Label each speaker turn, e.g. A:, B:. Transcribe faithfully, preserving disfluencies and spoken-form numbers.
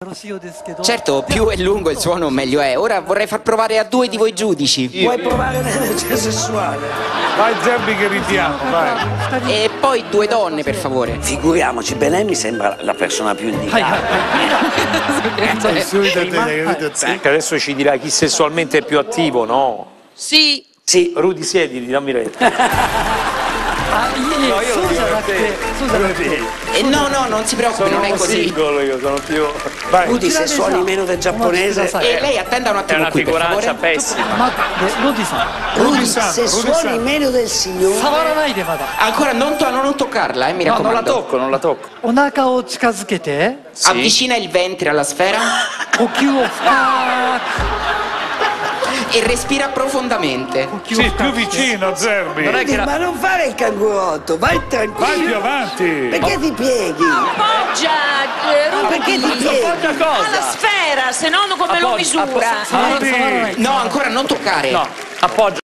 A: Certo, più è lungo il suono meglio è. Ora vorrei far provare a due di voi giudici.
B: Io, Vuoi io. provare l'energia sessuale?
C: Vai Zerbi che ridiamo, vai.
A: E poi due donne, per favore.
B: Figuriamoci, Belen mi sembra la persona più indicata.
C: Adesso ci dirà chi sessualmente è più attivo, no?
D: Sì.
B: Sì.
C: Rudy, siediti, dammi retta.
A: No, io lo eh, no, no, non si preoccupi,
C: sono
A: non è così.
C: Singolo, io sono più. Vai.
B: Rudy, se suoni meno del giapponese.
A: E lei attenda un attimo.
C: È una
A: qui,
C: figuraccia pessima.
B: Rudy, se suoni meno del signore.
A: Ancora non, to non toccarla, eh, mi
C: no,
A: raccomando.
C: non la tocco, non la tocco.
A: Sì. Avvicina il ventre alla sfera. E respira profondamente.
C: Sì, più vicino, Zerbi.
B: Non è che la... Ma non fare il cangurotto, vai tranquillo.
C: Vai più avanti.
B: Perché oh. ti pieghi?
D: Appoggia, eh,
B: no, perché ti pieghi?
C: Appoggia cosa?
D: Alla sfera, se no come appoggia, lo misura?
A: No, ancora non toccare.
C: No, appoggia.